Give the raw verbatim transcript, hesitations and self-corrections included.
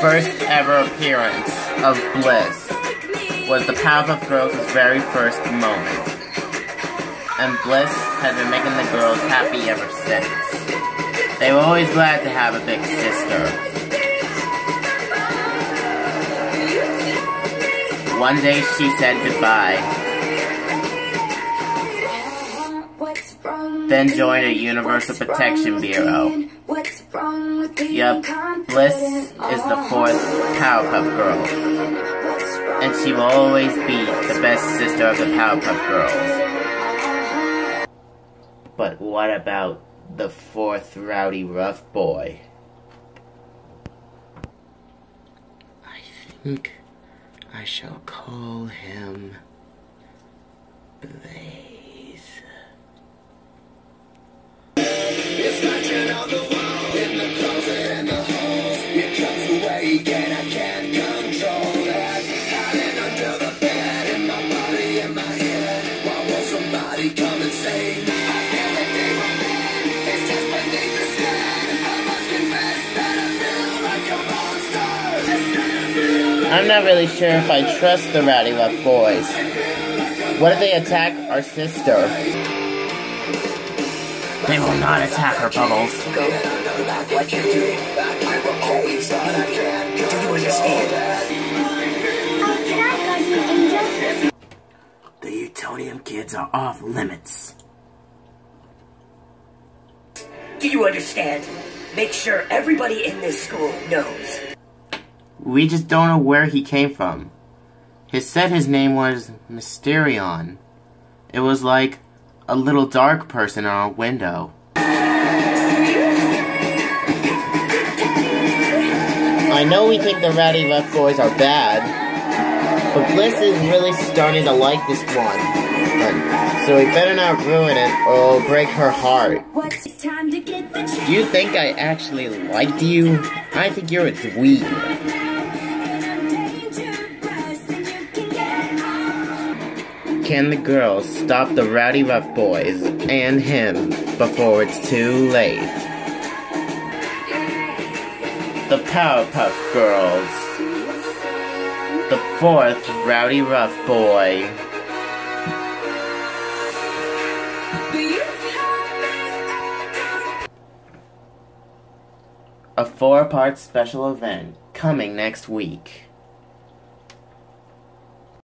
first ever appearance of Bliss was the Powerpuff Girls' very first moment. And Bliss has been making the girls happy ever since. They were always glad to have a big sister. One day she said goodbye, then joined a Universal Protection Bureau. Yup, Bliss is the fourth Powerpuff Girl, and she will always be the best sister of the Powerpuff Girls. But what about the fourth rowdy rough boy? I think I shall call him Blaze. It's scratching on the wall, in the closet, in the halls. It comes the way again, I can't control that. Hiding under the bed, in my body, in my head. Why won't somebody come and save me? I feel it deep within, it's just beneath the skin. I must confess that I feel like a monster. I'm not really sure if I trust the rowdy rough boys. What if they attack our sister? They will not attack her, Bubbles. Go. What you're doing. Do you understand? Oh, can I hug you, Angel? The Utonium kids are off limits. Do you understand? Make sure everybody in this school knows. We just don't know where he came from. He said his name was Mysterion. It was like a little dark person on our window. I know we think the rowdy rough boys are bad, but Bliss is really starting to like this one. But, so we better not ruin it or it'll break her heart. Do you think I actually liked you? I think you're a dweeb. Can the girls stop the rowdy rough boys and him before it's too late? The Powerpuff Girls. The fourth rowdy rough boy. A four-part special event coming next week.